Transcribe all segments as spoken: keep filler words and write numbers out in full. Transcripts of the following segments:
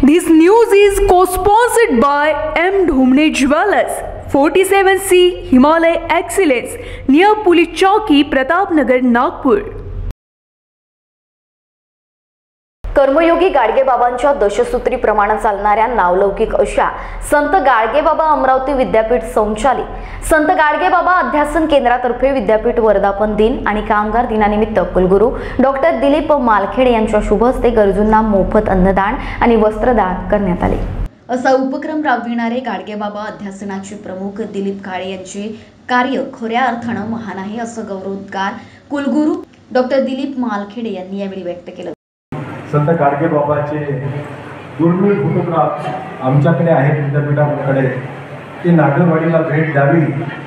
This news is co-sponsored by M. Dhumne Jewelers, forty-seven C Himalay Excellence, near Police Chowki, Pratapnagar, Nagpur. कर्मयोगी गाडगेबाबांच्या दशसूत्री प्रमाणे चालणाऱ्या नावलौकिक अशा संत गाडगेबाबा अमरावती विद्यापीठ संचालित संत गाडगेबाबा अध्यासन केंद्रातर्फे विद्यापीठ वर्धापन दिन आणि कामगार दिनानिमित्त कुलगुरू डॉक्टर दिलीप मालखेडे यांच्या शुभ हस्ते गरजूंना मोफत अन्नदान आणि वस्त्रदान करण्यात आले. असा उपक्रम राबविणारे गाडगेबाबा अध्यासनाचे प्रमुख दिलीप काळे यांचे कार्य खऱ्या अर्थाने महान आहे असं गौरवोद्गार कुलगुरू डॉक्टर दिलीप मालखेडे यांनी यावेळी व्यक्त केलं. संत गाडगेबाबाचे दुर्मिळ फोटोग्राफ आमच्याकडे आहेत विद्यापीठाकडे. ते नागरवाडीला भेट द्यावी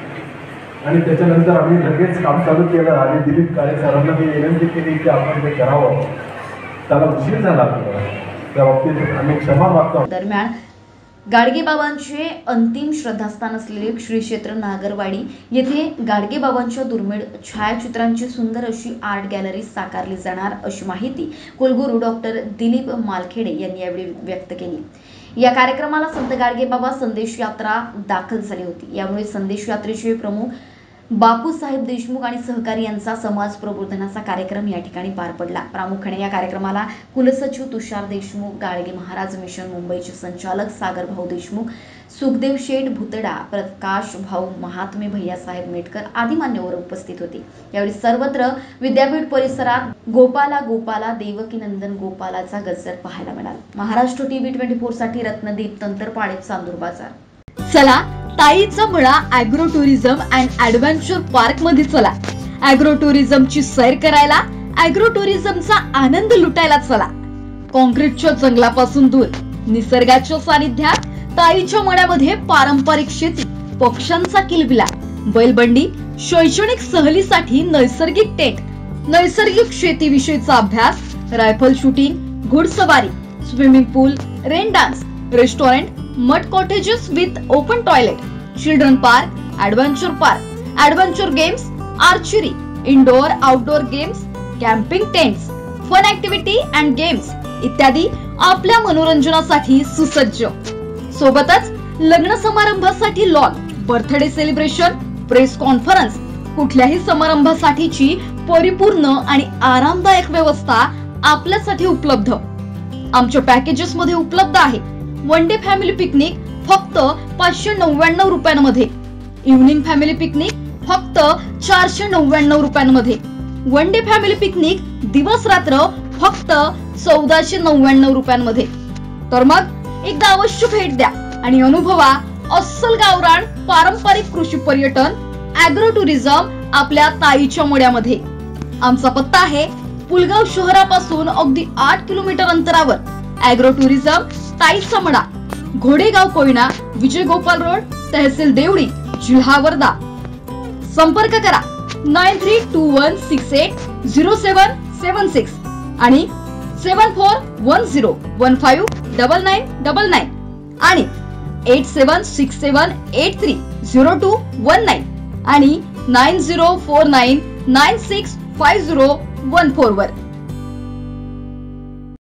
आणि त्याच्यानंतर आम्ही लगेच काम चालू केलं आणि दिलीप काळे सरांना मी विनंती केली की आपण ते करावं. त्याला उशीर झाला त्या बाबतीत आम्ही क्षमा मागतो. दरम्यान गाडगेबाबांचे अंतिम श्रद्धास्थान असलेले श्री क्षेत्र नागरवाडी येथे गाडगेबाबांच्या दुर्मिळ छायाचित्रांची सुंदर अशी आर्ट गॅलरी साकारली जाणार अशी माहिती कुलगुरू डॉक्टर दिलीप मालखेडे यांनी यावेळी व्यक्त केली. या कार्यक्रमाला संत गाडगेबाबा संदेश यात्रा दाखल झाली होती. यामुळे संदेश यात्रेचे प्रमुख बापूसाहेब देशमुख आणि सहकारी यांचा समाज प्रबोधनाचा कार्यक्रम या ठिकाणी पार पडला. प्रामुख्याने या कार्यक्रमाला कुलसचिव तुषार देशमुख, गाडगे महाराज मिशन मुंबईचे संचालक सागर भाऊ देशमुख, सुखदेव शेठ भुतडा, प्रकाश भाऊ महात्मे, भैयासाहेब मेटकर आदी मान्यवर उपस्थित होते. यावेळी सर्वत्र विद्यापीठ परिसरात गोपाला गोपाला देवकी नंदन गोपालाचा गजर पाहायला मिळाला. महाराष्ट्र टीव्ही ट्वेंटी फोर साठी रत्नदीप तंत्रपाडे, चांदूर बाजार. चला ताईचा मळा agro tourism and adventure park मध्ये चला. ॲग्रो टुरिझमची सैर करायला, ॲग्रो टुरिझमचा आनंद लुटायला चला. कॉन्क्रीटच्या जंगलापासून दूर निसर्गाच्या सानिध्यात ताईच्या मळ्यामध्ये पारंपरिक शेती, पक्ष्यांचा किलबिला, बैलबंडी, शैक्षणिक सहलीसाठी नैसर्गिक टेंट, नैसर्गिक शेतीविषयीचा अभ्यास, रायफल शूटिंग, घोडसवारी, swimming pool, rain dance, restaurant, mud cottages with open toilet, children park, adventure park, adventure games, archery, indoor outdoor games, camping tents, fun activity and games इत्यादी आपल्या मनोरंजनासाठी सुसज्ज. सोबतच लग्न समारंभासाठी lawn, birthday celebration, press conference, कुठल्याही समारंभासाठीची परिपूर्ण आणि आरामदायक व्यवस्था आपल्यासाठी उपलब्ध. आमच्या पॅकेजेस मध्ये उपलब्ध आहे. वन डे फॅमिली पिकनिक फक्त पाचशे नव्याण्णव रुपयांमध्ये, इव्हनिंग फॅमिली पिकनिक फक्त चारशे नव्याण्णव रुपयांमध्ये, वन डे फॅमिली पिकनिक दिवस रात्र फक्त चौदाशे नव्याण्णव रुपयांमध्ये. तर मग एकदा अवश्य भेट द्या आणि अनुभवा अस्सल गावरान पारंपरिक कृषी पर्यटन ॲग्रो टुरिझम आपल्या ताईच्या मळ्यामध्ये. आमचा पत्ता आहे पुलगाव शहरापासून अगदी आठ किलोमीटर अंतरावर. ॲग्रो टुरिझम ताईचा मळा, घोडेगाव, कोयना, विजय गोपाल रोड, तहसील देवडी, जिल्हा वर्धा. संपर्क करा nine three two one six eight zero seven seven six आणि seven four one zero one five double nine double nine आणि eight seven six seven eight three zero two one nine आणि nine zero four nine nine six five zero one four वर.